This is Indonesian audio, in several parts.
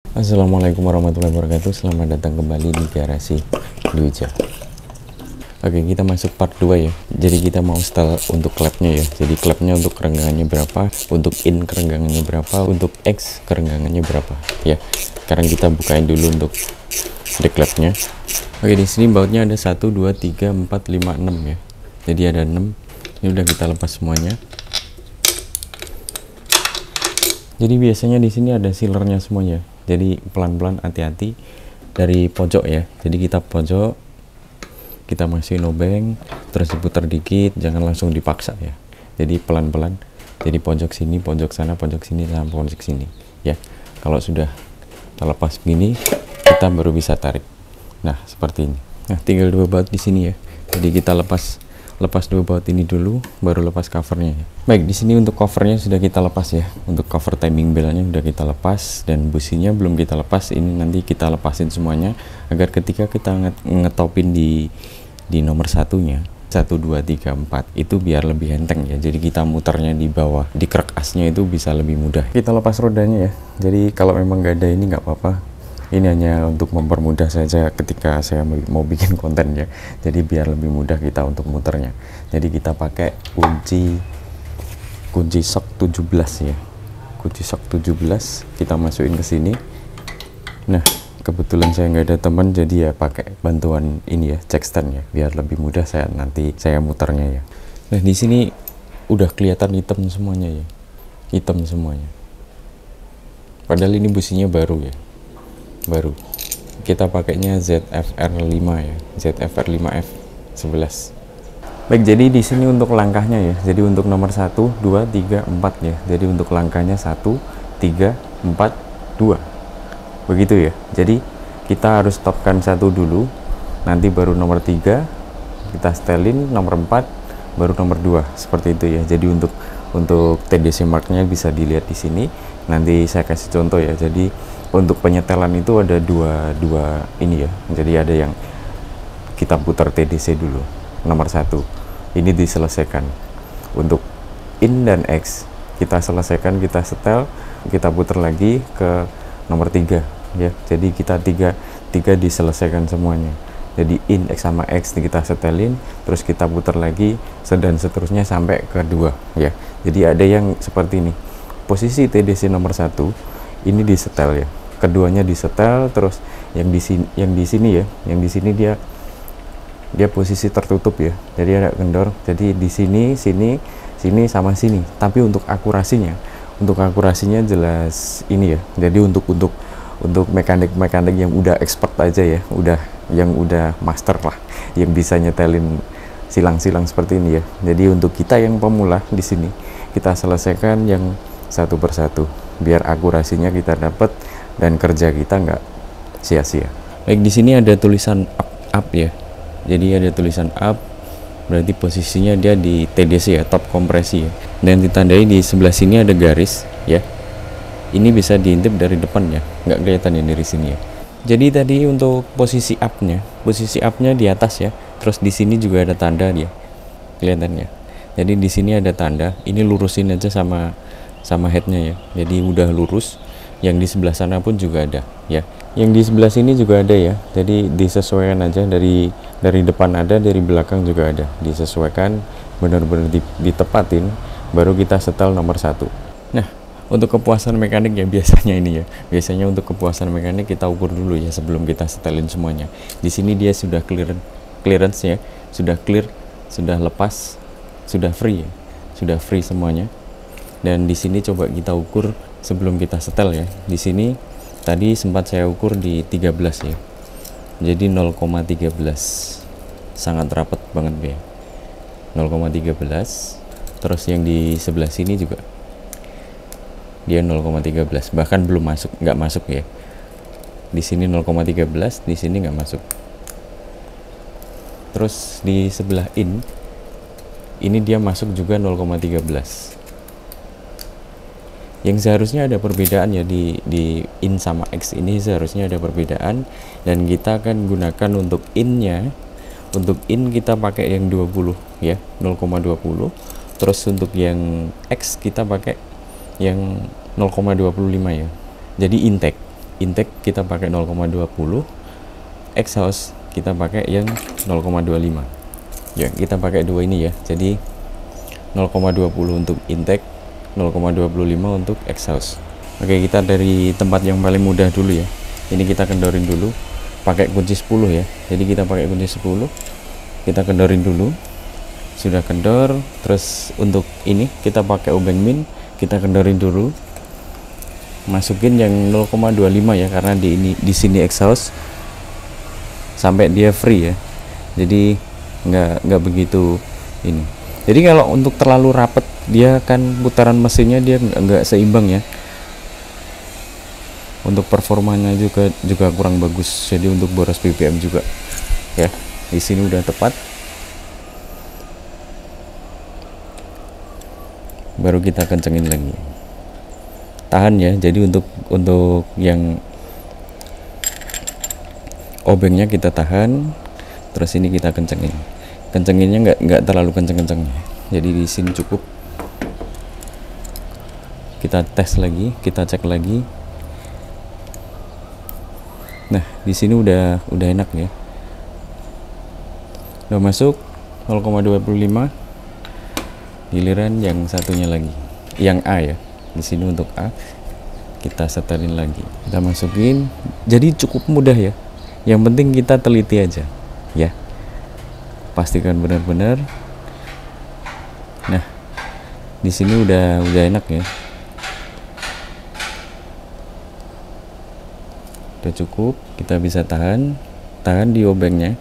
Assalamualaikum warahmatullahi wabarakatuh. Selamat datang kembali di garasi Dwija. Oke, kita masuk part 2 ya. Jadi kita mau setel untuk klepnya ya. Jadi klepnya untuk kerenggangannya berapa, untuk in kerenggangannya berapa, untuk X kerenggangannya berapa ya. Sekarang kita bukain dulu untuk di klepnya. Oke, di sini bautnya ada 1 2 3 4 5 6 ya. Jadi ada 6. Ini udah kita lepas semuanya. Jadi biasanya di sini ada sealernya semuanya. Jadi pelan-pelan, hati-hati dari pojok ya. Jadi kita pojok, kita masukin obeng, terus diputar dikit, jangan langsung dipaksa ya. Jadi pelan-pelan. Jadi pojok sini, pojok sana, pojok sini, sama pojok sini ya. Kalau sudah terlepas begini, kita baru bisa tarik. Nah seperti ini. Nah tinggal 2 baut di sini ya. Jadi kita lepas dua baut ini dulu, baru lepas covernya ya. Baik, di sini untuk covernya sudah kita lepas ya. Untuk cover timing belnya sudah kita lepas, dan businya belum kita lepas. Ini nanti kita lepasin semuanya agar ketika kita ngetopin di nomor satunya 1 2 3 4 itu biar lebih enteng ya. Jadi kita muternya di bawah, di krek asnya itu bisa lebih mudah. Kita lepas rodanya ya. Jadi kalau memang nggak ada ini nggak apa-apa. Ini hanya untuk mempermudah saja ketika saya mau bikin konten ya. Jadi biar lebih mudah kita untuk muternya. Jadi kita pakai kunci sok 17 ya. Kunci sok 17 kita masukin ke sini. Nah, kebetulan saya nggak ada teman, jadi ya pakai bantuan ini ya, jack stand ya, biar lebih mudah nanti saya muternya ya. Nah, di sini udah kelihatan hitam semuanya ya. Hitam semuanya. Padahal ini businya baru ya. Baru kita pakainya ZFR5 ya, ZFR5F 11. Baik, jadi di sini untuk langkahnya ya. Jadi untuk nomor 1 2 3 4 ya. Jadi untuk langkahnya 1 3 4 2 begitu ya. Jadi kita harus stopkan 1 dulu, nanti baru nomor 3 kita setelin, nomor 4 baru nomor 2, seperti itu ya. Jadi untuk TDC marknya bisa dilihat di sini. Nanti saya kasih contoh ya. Jadi untuk penyetelan itu ada dua ini ya. Jadi ada yang kita putar TDC dulu, nomor 1 ini diselesaikan. Untuk in dan X kita selesaikan, kita setel, kita putar lagi ke nomor 3 ya. Jadi kita tiga diselesaikan semuanya. Jadi in X sama X kita setelin, terus kita putar lagi, dan seterusnya sampai ke 2 ya. Jadi ada yang seperti ini. Posisi TDC nomor 1 ini disetel ya, keduanya disetel, terus yang di sini ya, yang di sini dia posisi tertutup ya. Jadi ada kendor. Jadi di sini sama sini. Tapi untuk akurasinya jelas ini ya. Jadi untuk mekanik yang udah expert aja ya, yang udah master lah, yang bisa nyetelin silang-silang seperti ini ya. Jadi untuk kita yang pemula di sini, kita selesaikan yang satu persatu biar akurasinya kita dapat dan kerja kita nggak sia-sia. Baik, di sini ada tulisan up ya. Jadi ada tulisan up, berarti posisinya dia di TDC ya, top kompresi ya. Dan ditandai di sebelah sini ada garis ya. Ini bisa diintip dari depan ya, nggak kelihatan ya dari sini ya. Jadi tadi untuk posisi up-nya di atas ya. Terus di sini juga ada tanda dia, kelihatan ya. Jadi di sini ada tanda. Ini lurusin aja sama headnya ya. Jadi udah lurus. Yang di sebelah sana pun juga ada ya. Yang di sebelah sini juga ada ya. Jadi disesuaikan aja, dari depan ada, dari belakang juga ada. Disesuaikan, benar-benar ditepatin, baru kita setel nomor 1. Nah, untuk kepuasan mekanik ya biasanya ini ya. Biasanya untuk kepuasan mekanik kita ukur dulu ya sebelum kita setelin semuanya. Di sini dia sudah clearance ya, sudah clear, sudah lepas, sudah free ya. Sudah free semuanya. Dan di sini coba kita ukur sebelum kita setel ya. Di sini tadi sempat saya ukur di 13 ya. Jadi 0,13. Sangat rapat banget ya. 0,13. Terus yang di sebelah sini juga dia 0,13, bahkan belum masuk, nggak masuk ya. Di sini 0,13, di sini nggak masuk. Terus di sebelah ini dia masuk juga 0,13. Yang seharusnya ada perbedaan ya, di in sama X ini seharusnya ada perbedaan, dan kita akan gunakan untuk in-nya. Untuk in kita pakai yang 20 ya, 0,20. Terus untuk yang X kita pakai yang 0,25 ya. Jadi intake intake kita pakai 0,20, exhaust kita pakai yang 0,25 ya. Kita pakai dua ini ya, jadi 0,20 untuk intake, 0,25 untuk exhaust. Oke, kita dari tempat yang paling mudah dulu ya. Ini kita kendorin dulu pakai kunci 10 ya. Jadi kita pakai kunci 10, kita kendorin dulu. Sudah kendor, terus untuk ini kita pakai obeng min, kita kendorin dulu, masukin yang 0,25 ya, karena di sini exhaust sampai dia free ya, jadi nggak begitu ini. Jadi kalau untuk terlalu rapet, dia kan putaran mesinnya dia nggak seimbang ya, untuk performanya juga kurang bagus. Jadi untuk boros BBM juga ya. Di sini udah tepat, baru kita kencengin lagi, tahan ya. Jadi untuk yang obengnya kita tahan, terus ini kita kencenginnya nggak terlalu kenceng-kenceng, jadi di sini cukup. Kita tes lagi, kita cek lagi. Nah, di sini udah enak ya, udah masuk 0,25. Giliran yang satunya lagi, yang A ya. Di sini untuk A kita setelin lagi, kita masukin. Jadi cukup mudah ya, yang penting kita teliti aja ya, pastikan benar-benar. Nah, di sini udah enak ya, udah cukup. Kita bisa tahan di obengnya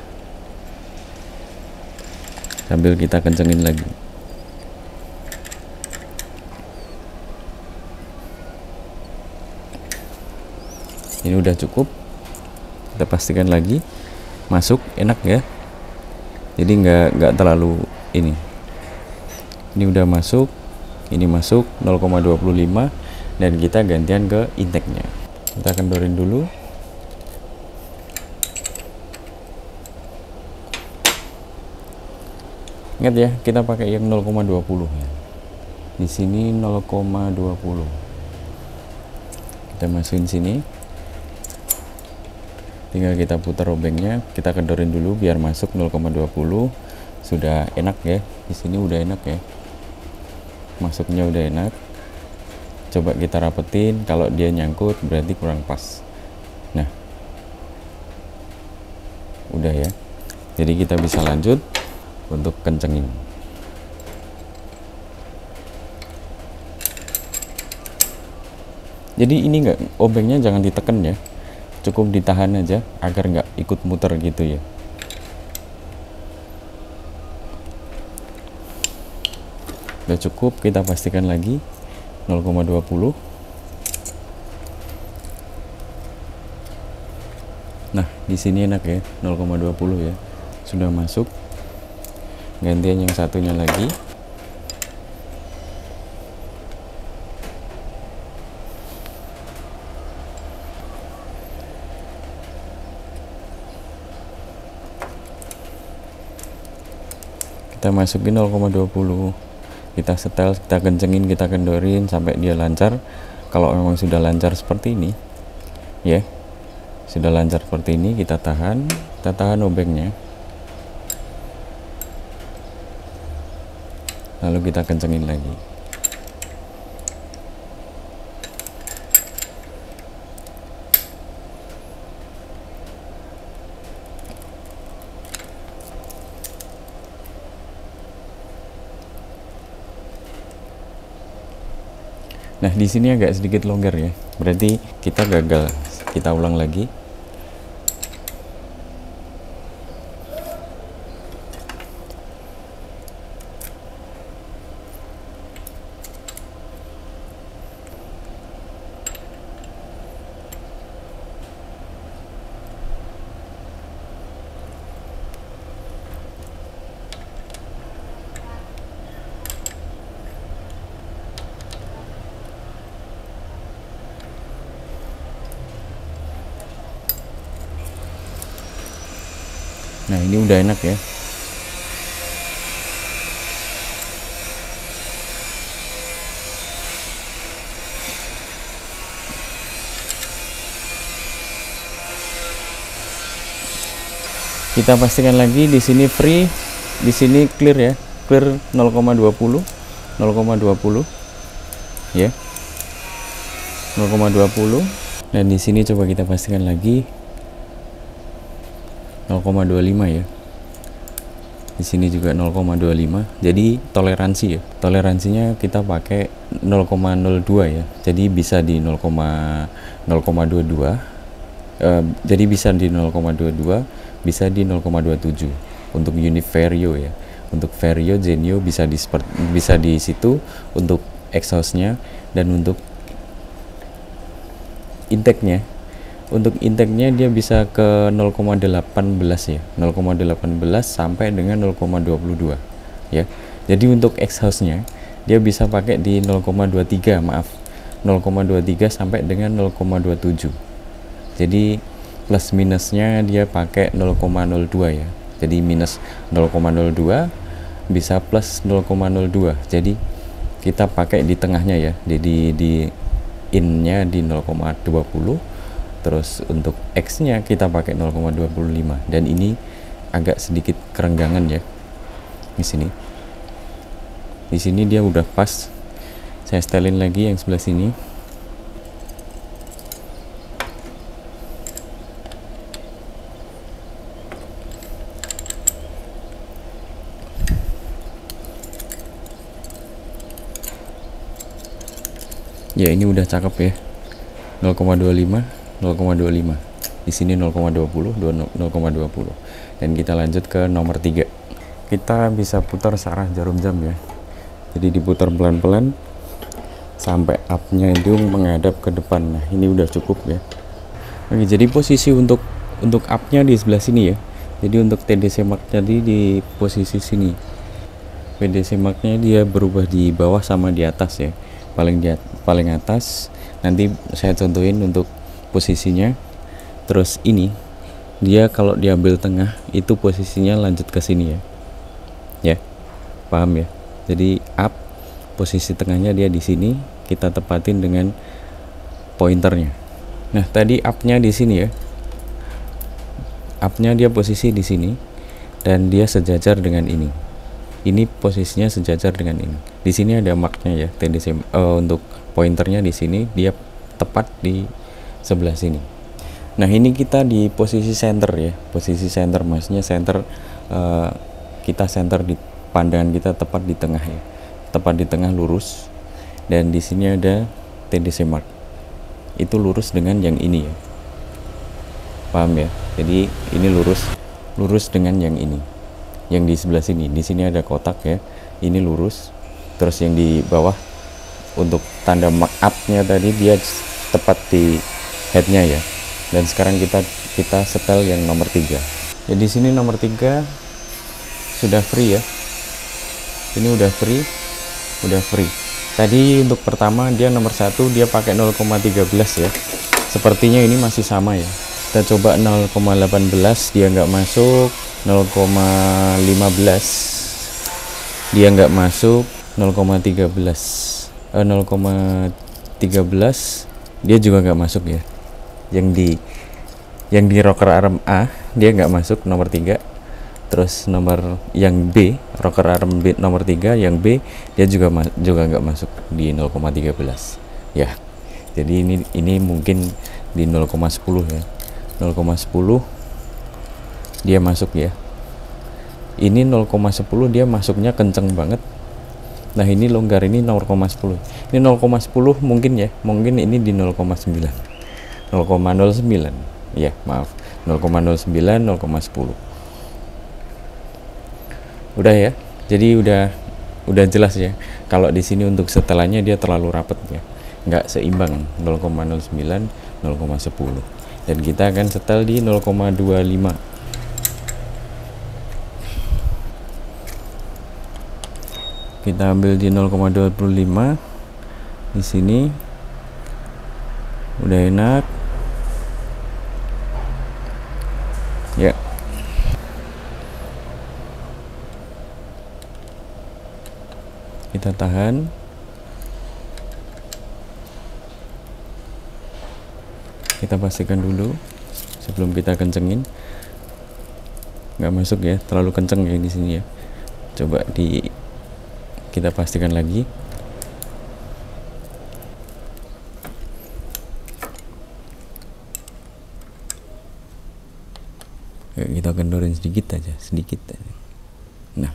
sambil kita kencengin lagi. Ini udah cukup, kita pastikan lagi masuk, enak ya. Jadi nggak terlalu ini udah masuk, ini masuk 0,25, dan kita gantian ke intake-nya. Kita kendorin dulu. Ingat ya, kita pakai yang 0,20 ya. Di sini 0,20. Kita masukin sini. Tinggal kita putar obengnya, kita kendorin dulu biar masuk 0,20. Sudah enak ya, di sini udah enak ya, masuknya udah enak. Coba kita rapetin, kalau dia nyangkut berarti kurang pas. Nah, udah ya, jadi kita bisa lanjut untuk kencengin. Jadi ini obengnya jangan ditekan ya, cukup ditahan aja agar nggak ikut muter gitu ya. Udah cukup, kita pastikan lagi 0,20. Nah, di sini enak ya, 0,20 ya, sudah masuk. Gantian yang satunya lagi. Kita masukin 0,20, kita setel, kita kencengin, kita kendorin sampai dia lancar. Kalau memang sudah lancar seperti ini ya, sudah lancar seperti ini, kita tahan obengnya, lalu kita kencengin lagi. Nah, di sini agak sedikit longgar ya, berarti kita gagal. Kita ulang lagi. Nah, ini udah enak ya. Kita pastikan lagi di sini free, di sini clear ya, clear 0,20 ya, 0,20. dan di sini coba kita pastikan lagi 0,25 ya, di sini juga 0,25. jadi toleransi ya, toleransinya kita pakai 0,02 ya, jadi bisa di 0,22, jadi bisa di 0,22, bisa di 0,27 untuk unit vario ya. Untuk vario genio bisa di situ untuk exhaustnya. Dan untuk intake-nya, dia bisa ke 0,18 ya, 0,18 sampai dengan 0,22 ya. Jadi untuk exhaustnya dia bisa pakai di 0,23, maaf, 0,23 sampai dengan 0,27. jadi plus minusnya dia pakai 0,02 ya, jadi minus 0,02 bisa plus 0,02. jadi kita pakai di tengahnya ya, jadi di in-nya di 0,20, terus untuk X-nya kita pakai 0,25. dan ini agak sedikit kerenggangan ya di sini. Di sini dia udah pas. Saya setelin lagi yang sebelah sini. Ya, ini udah cakep ya. 0,25, 0,25. Di sini 0,20, 0,20. Dan kita lanjut ke nomor 3. Kita bisa putar searah jarum jam ya. Jadi diputar pelan-pelan sampai up-nya itu menghadap ke depan. Nah, ini udah cukup ya. Oke, jadi posisi untuk up-nya di sebelah sini ya. Jadi untuk TDC mark tadi di posisi sini. TDC mark-nya dia berubah di bawah sama di atas ya. Paling atas nanti saya contohin untuk posisinya. Terus ini dia kalau diambil tengah itu posisinya lanjut ke sini ya, paham ya. Jadi up, posisi tengahnya dia di sini, kita tepatin dengan pointernya. Nah, tadi up-nya di sini ya, up-nya dia posisi di sini dan dia sejajar dengan ini. Ini posisinya sejajar dengan ini. Di sini ada marknya ya, TDC. Untuk pointernya di sini dia tepat di sebelah sini. Nah, ini kita di posisi center ya, posisi center, maksudnya center, kita center di pandangan kita tepat di tengah ya, tepat di tengah lurus. Dan di sini ada TDC mark, itu lurus dengan yang ini ya, paham ya. Jadi ini lurus dengan yang ini, yang di sebelah sini. Di sini ada kotak ya, ini lurus. Terus yang di bawah untuk tanda mark up-nya tadi dia tepat di head-nya ya. Dan sekarang kita setel yang nomor 3. Jadi sini nomor 3 sudah free ya. Ini udah free. Tadi untuk pertama dia nomor 1 dia pakai 0,13 ya. Sepertinya ini masih sama ya. Kita coba 0,18 dia nggak masuk, 0,15 dia nggak masuk, 0,13 dia juga nggak masuk ya. Yang di rocker arm A dia nggak masuk nomor 3. Terus nomor yang B, rocker arm B nomor 3, yang B dia juga nggak masuk di 0,13 ya. Jadi ini mungkin di 0,10 ya, 0,10 dia masuk ya. Ini 0,10 dia masuknya kenceng banget. Nah, ini longgar, ini 0,10. Ini 0,10 mungkin ya, mungkin ini di 0,9 ya, maaf, 0,09, 0,10. Udah ya. Jadi udah jelas ya. Kalau di sini untuk setelannya dia terlalu rapat ya, nggak seimbang, 0,09, 0,10. Dan kita akan setel di 0,25. Kita ambil di 0,25. Di sini udah enak ya. Kita tahan. Kita pastikan dulu sebelum kita kencengin. nggak masuk ya, terlalu kenceng ya di sini ya. Coba kita pastikan lagi. Kita kendorin sedikit aja. Nah,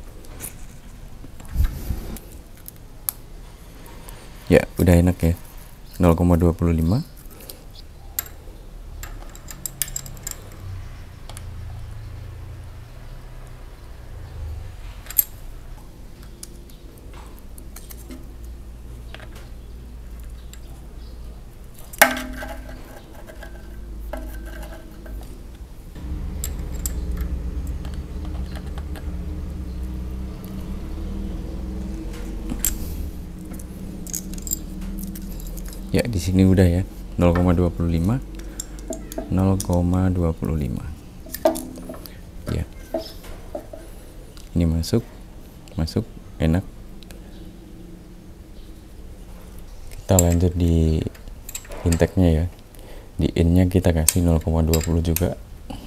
ya udah enak ya, 0,25. Ya di sini udah ya, 0,25 ya. Ini masuk enak. Kita lanjut di intake-nya ya. Di in-nya kita kasih 0,20 juga.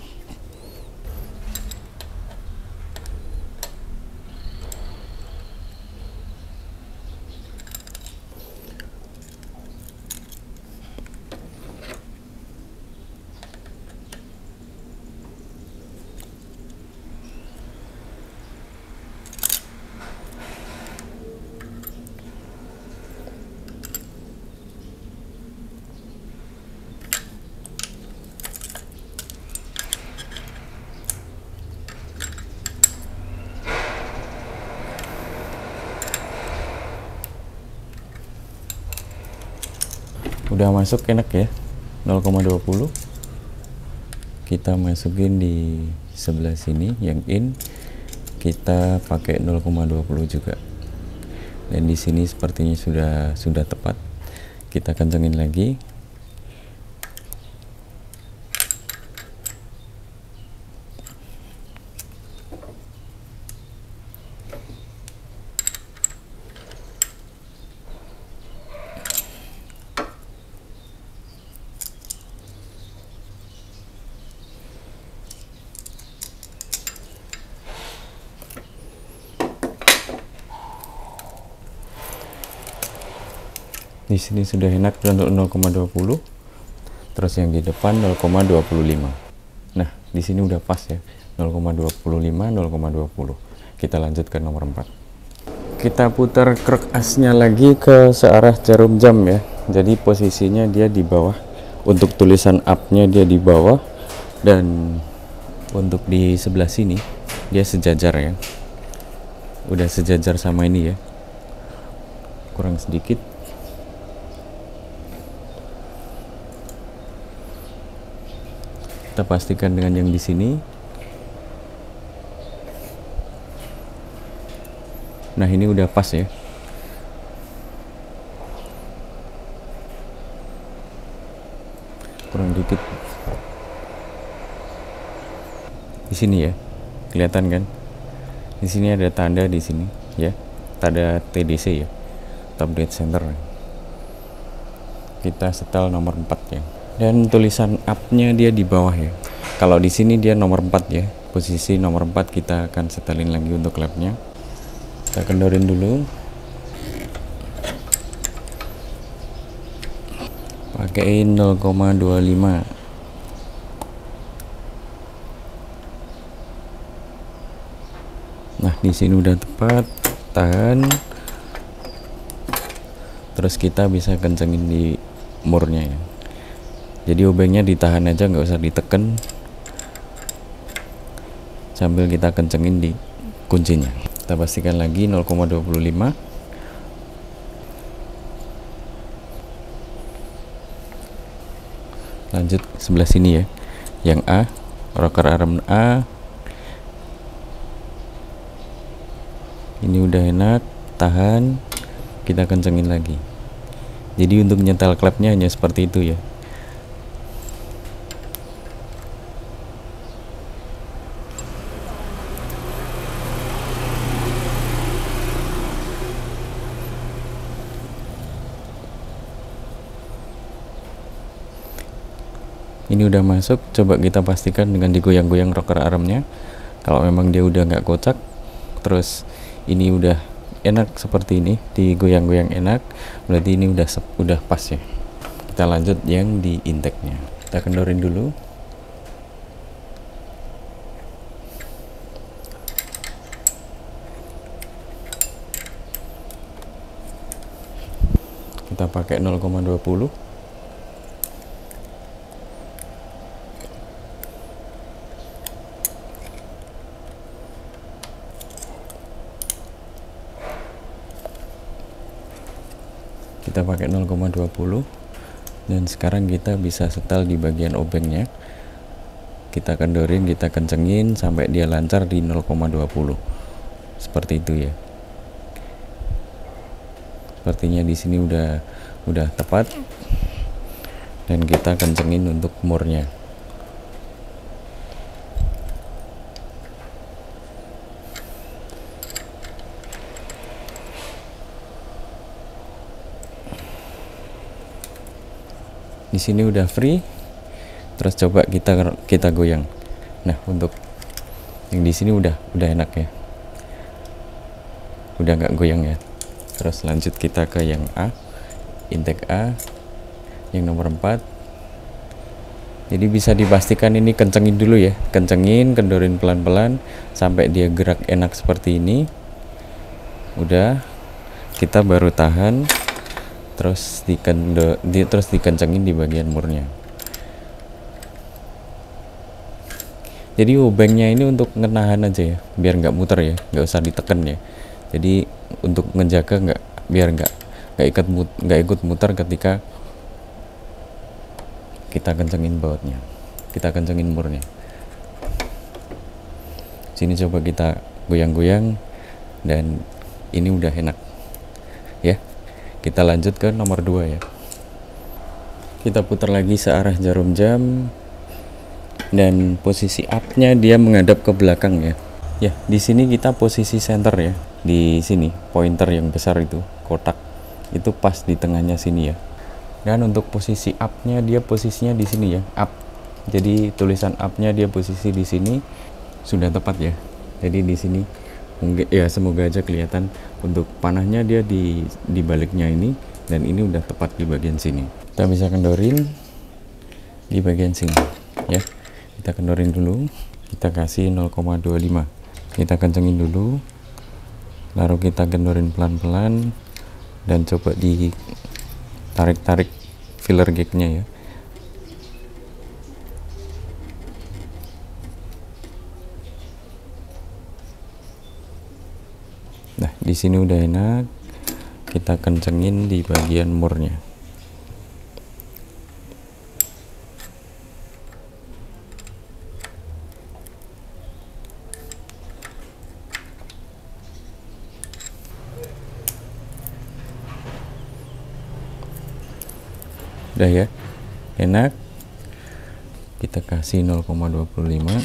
Udah masuk enak ya, 0,20. Kita masukin di sebelah sini yang in, kita pakai 0,20 juga. Dan di sini sepertinya sudah tepat. Kita kencengin lagi. Di sini sudah enak untuk 0,20. Terus yang di depan 0,25. Nah, di sini udah pas ya. 0,25, 0,20. Kita lanjut ke nomor 4. Kita putar kruk asnya lagi ke searah jarum jam ya. Jadi posisinya dia di bawah. Untuk tulisan up-nya dia di bawah, dan untuk di sebelah sini dia sejajar ya. Udah sejajar sama ini ya. Kurang sedikit. Kita pastikan dengan yang di sini. Nah, ini udah pas ya. Kurang dikit. Di sini ya. Kelihatan kan? Di sini ada tanda di sini ya. Tanda TDC ya. Top Dead Center. Kita setel nomor 4 ya. Dan tulisan up-nya dia di bawah ya. Kalau di sini dia nomor 4 ya. Posisi nomor 4 kita akan setelin lagi untuk labnya. Kita kendorin dulu. Pakai 0,25. Nah, di sini udah tepat. Tahan. Terus kita bisa kencengin di murnya ya. Jadi obengnya ditahan aja, nggak usah diteken, sambil kita kencengin di kuncinya. Kita pastikan lagi 0,25. Lanjut sebelah sini ya, yang A, rocker arm A. Ini udah enak, tahan, kita kencengin lagi. Jadi untuk nyetel klepnya hanya seperti itu ya. Ini udah masuk, coba kita pastikan dengan digoyang-goyang rocker armnya. Kalau memang dia udah nggak kocak, terus ini udah enak seperti ini, digoyang-goyang enak, berarti ini udah pas ya. Kita lanjut yang di intake-nya. Kita kendorin dulu. Kita pakai 0,20. Kita pakai 0,20 dan sekarang kita bisa setel di bagian obengnya. Kita kendorin, kita kencengin sampai dia lancar di 0,20 seperti itu ya. Sepertinya di sini udah tepat, dan kita kencengin untuk murnya. Di sini udah free, terus coba kita goyang. Nah, untuk yang di sini udah enak ya, udah nggak goyang ya. Terus lanjut kita ke yang A, intake A, yang nomor 4. Jadi bisa dipastikan ini kencengin dulu ya, kencengin, kendorin pelan-pelan sampai dia gerak enak seperti ini. Udah, kita baru tahan, terus dikencengin di bagian murnya. Jadi obengnya ini untuk ngenahan aja ya, biar nggak muter ya, nggak usah diteken ya. Jadi untuk ngejaga biar nggak ikut muter ketika kita kencengin bautnya, kita kencengin murnya. Sini coba kita goyang-goyang, dan ini udah enak ya. Kita lanjut ke nomor 2 ya. Kita putar lagi searah jarum jam, dan posisi up-nya dia menghadap ke belakang ya. Ya, di sini kita posisi center ya. Di sini pointer yang besar itu, kotak itu pas di tengahnya sini ya. Dan untuk posisi up-nya dia posisinya di sini ya, up. Jadi tulisan up-nya dia posisi di sini sudah tepat ya. Jadi di sini mungkin ya, semoga aja kelihatan. Untuk panahnya dia di baliknya ini, dan ini udah tepat di bagian sini. Kita bisa kendorin di bagian sini ya. Kita kendorin dulu, kita kasih 0,25. Kita kencengin dulu, lalu kita kendorin pelan-pelan, dan coba ditarik-tarik filler gag-nya ya. Nah, di sini udah enak. Kita kencengin di bagian murnya. Udah ya, enak. Kita kasih 0,25.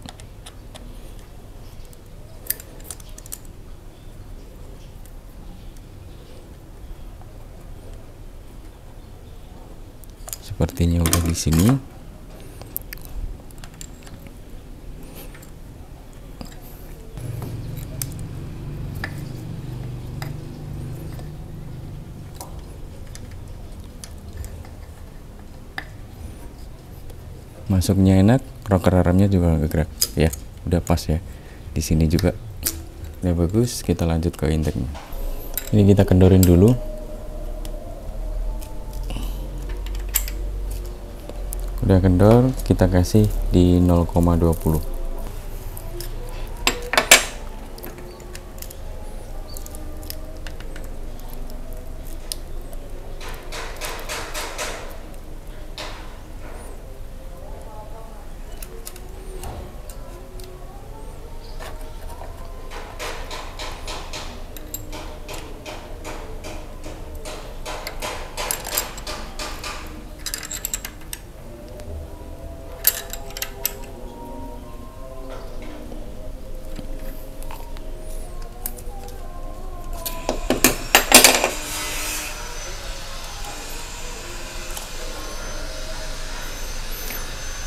Sepertinya udah di sini. Masuknya enak, rocker armnya juga nggak gerak ya, udah pas ya. Di sini juga udah bagus. Kita lanjut ke intake-nya. Ini kita kendorin dulu. Udah kendor, kita kasih di 0,20.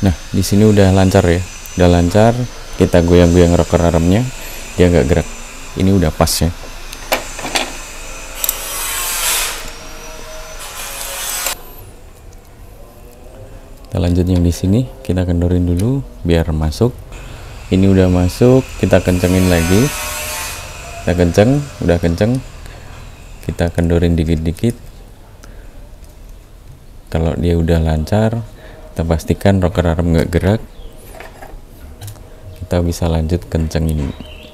Nah, di sini udah lancar ya, udah lancar. Kita goyang-goyang rocker armnya, dia nggak gerak. Ini udah pas ya. Kita lanjut yang di sini, kita kendorin dulu biar masuk. Ini udah masuk, kita kencengin lagi. Kita kenceng, udah kenceng. Kita kendorin dikit-dikit. Kalau dia udah lancar, kita pastikan rocker arm nggak gerak. Kita bisa lanjut kencengin.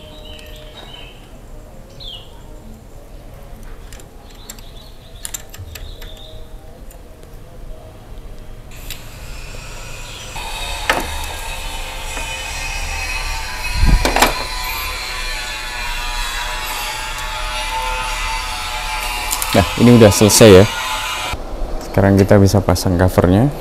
Nah, ini udah selesai ya. Sekarang kita bisa pasang covernya.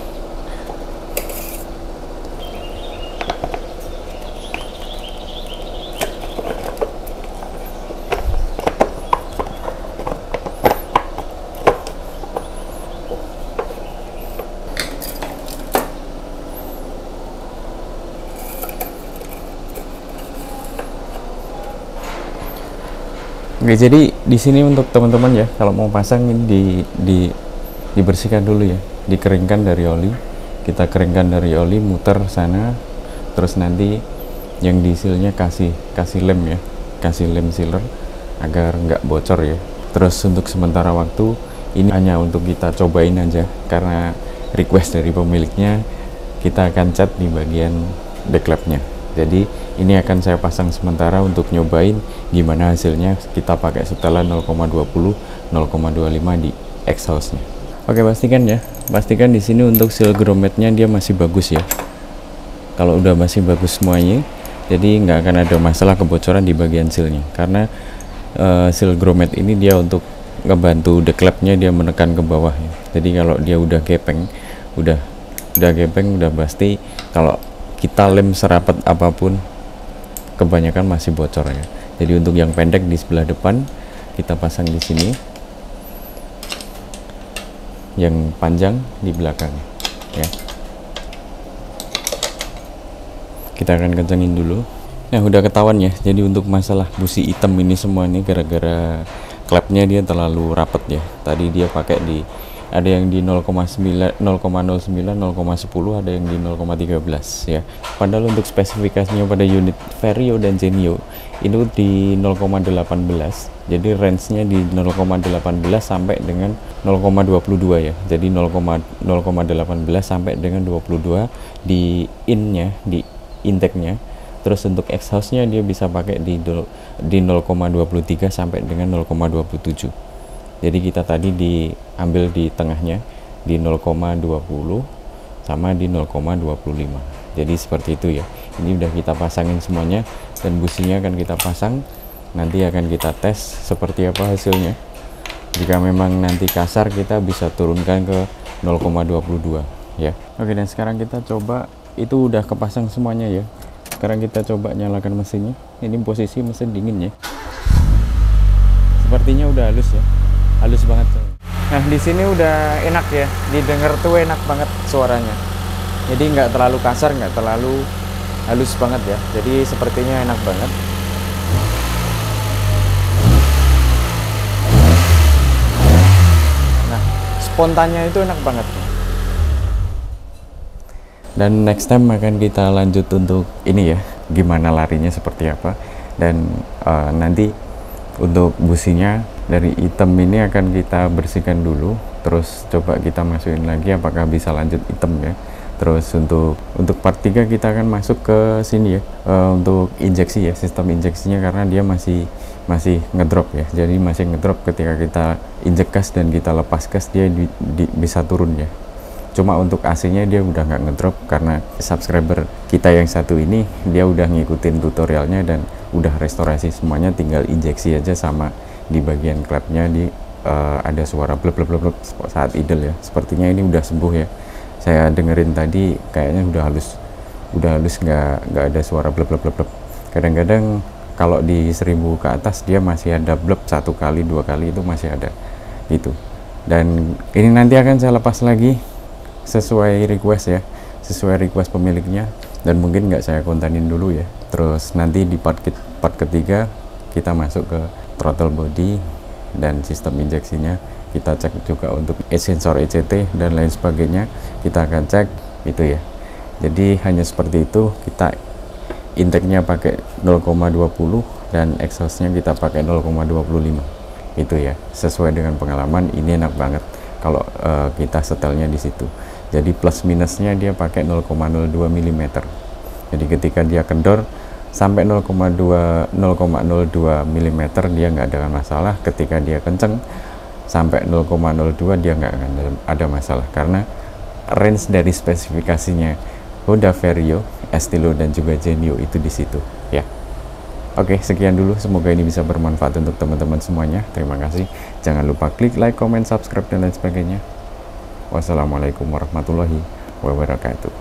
Oke, jadi di sini untuk teman-teman ya, kalau mau pasang ini dibersihkan dulu ya, dikeringkan dari oli. Kita keringkan dari oli, muter sana, terus nanti yang di sealnya kasih lem ya, kasih lem sealer agar nggak bocor ya. Terus untuk sementara waktu ini hanya untuk kita cobain aja, karena request dari pemiliknya kita akan cat di bagian decklapnya. Jadi ini akan saya pasang sementara untuk nyobain gimana hasilnya kita pakai setelan 0,20 0,25 di exhaustnya. Oke, pastikan ya, pastikan di sini untuk seal grometnya dia masih bagus ya. Kalau udah masih bagus semuanya, jadi nggak akan ada masalah kebocoran di bagian sealnya, karena seal gromet ini dia untuk ngebantu decklapnya, dia menekan ke bawah ya. Jadi kalau dia udah gepeng, udah gepeng, udah pasti kalau kita lem serapat apapun kebanyakan masih bocor ya. Jadi untuk yang pendek di sebelah depan kita pasang di sini, yang panjang di belakang ya. Kita akan kencengin dulu. Nah, udah ketahuan ya. Jadi untuk masalah busi hitam ini semua ini gara-gara klepnya dia terlalu rapat ya. Tadi dia pakai di, ada yang di 0,9, 0,09, 0,10, ada yang di 0,13 ya. Padahal untuk spesifikasinya pada unit Vario dan Genio itu di 0,18. Jadi range-nya di 0,18 sampai dengan 0,22 ya. Jadi 0,18 sampai dengan 22 di in-nya, di intake-nya. Terus untuk exhaust-nya dia bisa pakai di 0,23 sampai dengan 0,27. Jadi kita tadi diambil di tengahnya di 0,20 sama di 0,25. Jadi seperti itu ya. Ini udah kita pasangin semuanya dan businya akan kita pasang. Nanti akan kita tes seperti apa hasilnya. Jika memang nanti kasar, kita bisa turunkan ke 0,22 ya. Oke, dan sekarang kita coba, itu udah kepasang semuanya ya. Sekarang kita coba nyalakan mesinnya. Ini posisi mesin dingin ya. Sepertinya udah halus ya. Halus banget. Nah, di sini udah enak ya, didengar tuh enak banget suaranya. Jadi nggak terlalu kasar, nggak terlalu halus banget ya. Jadi sepertinya enak banget. Nah, spontannya itu enak banget. Dan next time akan kita lanjut untuk ini ya, gimana larinya seperti apa. Dan nanti untuk businya dari hitam ini akan kita bersihkan dulu, terus coba kita masukin lagi apakah bisa lanjut hitam ya. Terus untuk part 3 kita akan masuk ke sini ya, untuk injeksi ya, sistem injeksinya, karena dia masih ngedrop ya. Jadi masih ngedrop, ketika kita injek gas dan kita lepas gas dia bisa turun ya. Cuma untuk AC-nya dia udah nggak ngedrop, karena subscriber kita yang satu ini dia udah ngikutin tutorialnya dan udah restorasi semuanya, tinggal injeksi aja. Sama di bagian klapnya ada suara blep blep blep saat idle ya. Sepertinya ini udah sembuh ya. Saya dengerin tadi kayaknya udah halus, nggak ada suara blep blep blep. Kadang-kadang kalau di 1000 ke atas dia masih ada blep 1 kali 2 kali, itu masih ada gitu. Dan ini nanti akan saya lepas lagi sesuai request ya. sesuai request pemiliknya, dan mungkin nggak saya kontenin dulu ya. Terus nanti di part ketiga kita masuk ke throttle body dan sistem injeksinya, kita cek juga untuk sensor ECT dan lain sebagainya, kita akan cek itu ya. Jadi hanya seperti itu, kita intake-nya pakai 0,20 dan exhaust-nya kita pakai 0,25 itu ya. Sesuai dengan pengalaman, ini enak banget kalau kita setelnya di situ. Jadi plus minusnya dia pakai 0,02 mm. Jadi ketika dia kendor sampai 0,02 mm dia nggak ada masalah. Ketika dia kenceng sampai 0,02 dia nggak akan ada masalah, karena range dari spesifikasinya Honda Vario, Estilo dan juga Genio itu di situ ya. Oke, sekian dulu, semoga ini bisa bermanfaat untuk teman-teman semuanya. Terima kasih, jangan lupa klik like, comment, subscribe dan lain sebagainya. Wassalamualaikum warahmatullahi wabarakatuh.